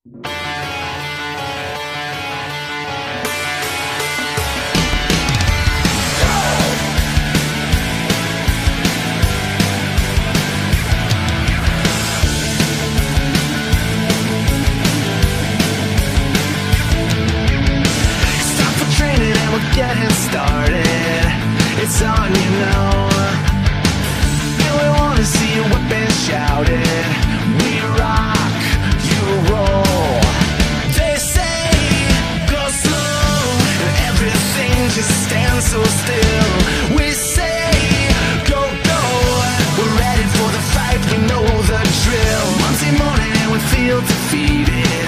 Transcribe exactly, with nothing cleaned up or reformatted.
Getting started, it's on, you know. And we wanna see you whip and shout it. We rock, you roll. They say go slow, and everything just stands so still. We say go, go, we're ready for the fight, we know the drill. Monday morning and we feel defeated.